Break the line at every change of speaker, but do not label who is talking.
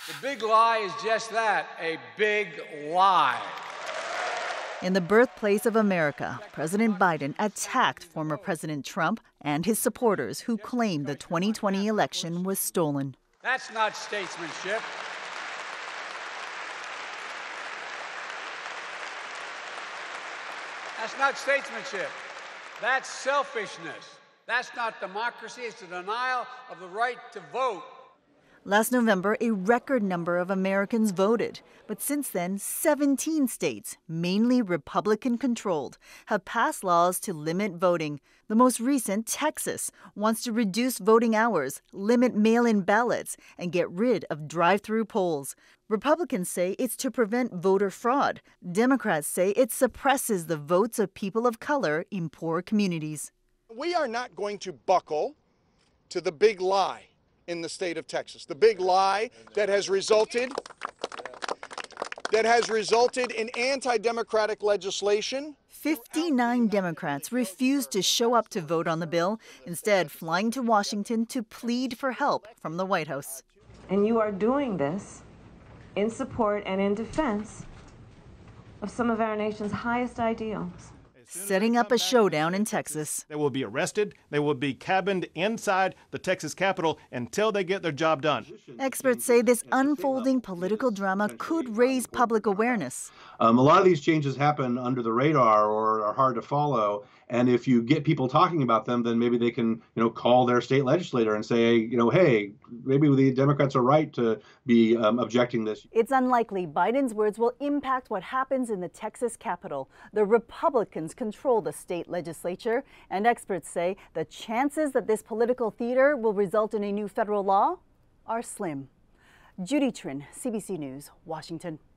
The big lie is just that, a big lie.
In the birthplace of America, President Biden attacked former President Trump and his supporters who claimed the 2020 election was stolen.
That's not statesmanship. That's not statesmanship. That's selfishness. That's not democracy. It's a denial of the right to vote.
Last November, a record number of Americans voted. But since then, 17 states, mainly Republican-controlled, have passed laws to limit voting. The most recent, Texas, wants to reduce voting hours, limit mail-in ballots, and get rid of drive-through polls. Republicans say it's to prevent voter fraud. Democrats say it suppresses the votes of people of color in poor communities.
We are not going to buckle to the big lie in the state of Texas, the big lie that has resulted in anti-democratic legislation.
59 Democrats refused to show up to vote on the bill, instead flying to Washington to plead for help from the White House.
And you are doing this in support and in defense of some of our nation's highest ideals.
Setting up a showdown in Texas.
They will be arrested. They will be cabined inside the Texas Capitol until they get their job done.
Experts say this unfolding political drama could raise public awareness.
A lot of these changes happen under the radar or are hard to follow. And if you get people talking about them, then maybe they can, call their state legislator and say, hey, maybe the Democrats are right to be objecting this.
It's unlikely Biden's words will impact what happens in the Texas Capitol. The Republicans control the state legislature, and experts say the chances that this political theater will result in a new federal law are slim. Judy Trin, CBC News, Washington.